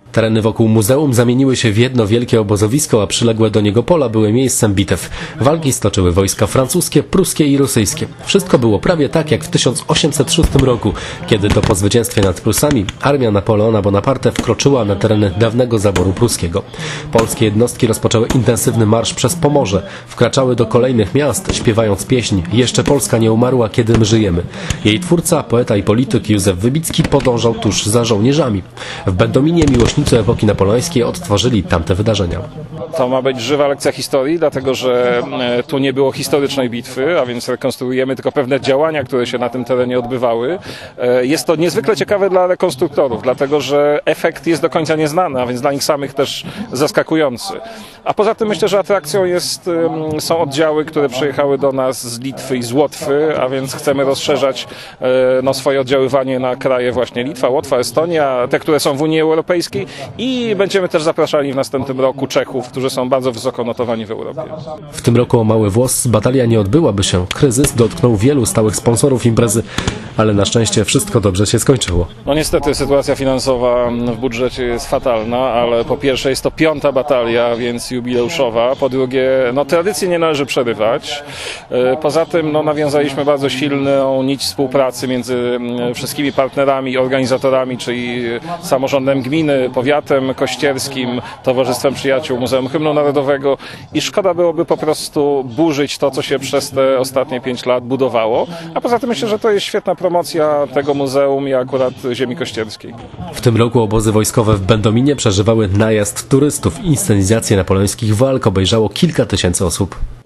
Tereny wokół muzeum zamieniły się w jedno wielkie obozowisko, a przyległe do niego pola były miejscem bitew. Walki stoczyły wojska francuskie, pruskie i rosyjskie. Wszystko było prawie tak jak w 1806 roku, kiedy to po zwycięstwie nad Prusami armia Napoleona Bonaparte wkroczyła na tereny dawnego zaboru pruskiego. Polskie jednostki rozpoczęły intensywny marsz przez Pomorze. Wkraczały do kolejnych miast, śpiewając pieśń „Jeszcze Polska nie umarła, kiedy my żyjemy”. Jej twórca, poeta i polityk Józef Wybicki podążał tuż za żołnierzami. W Będominie miłośnicy epoki napoleońskiej odtworzyli tamte wydarzenia. To ma być żywa lekcja historii, dlatego że tu nie było historycznej bitwy, a więc rekonstruujemy tylko pewne działania, które się na tym terenie odbywały. Jest to niezwykle ciekawe dla rekonstruktorów, dlatego że efekt jest do końca nieznany, a więc dla nich samych też zaskakujący. A poza tym myślę, że atrakcją są oddziały, które przyjechały do nas z Litwy i z Łotwy, a więc chcemy rozszerzać swoje oddziaływanie na kraje właśnie Litwa, Łotwa, Estonia, te, które są w Unii Europejskiej, i będziemy też zapraszali w następnym roku Czechów, którzy są bardzo wysoko notowani w Europie. W tym roku o mały włos batalia nie odbyłaby się. Kryzys dotknął wielu stałych sponsorów imprezy, ale na szczęście wszystko dobrze się skończyło. No niestety sytuacja finansowa w budżecie jest fatalna, ale po pierwsze jest to 5. batalia, więc jubileuszowa. Po drugie, tradycji nie należy przerywać. Poza tym nawiązaliśmy bardzo silną nić współpracy między wszystkimi partnerami, organizatorami, czyli samorządem gminy, powiatem kościerskim, Towarzystwem Przyjaciół Muzeum Hymnu Narodowego, i szkoda byłoby po prostu burzyć to, co się przez te ostatnie 5 lat budowało. A poza tym myślę, że to jest świetna promocja tego muzeum i akurat ziemi kościerskiej. W tym roku obozy wojskowe w Będominie przeżywały najazd turystów. Inscenizację napoleońskich walk obejrzało kilka tysięcy osób.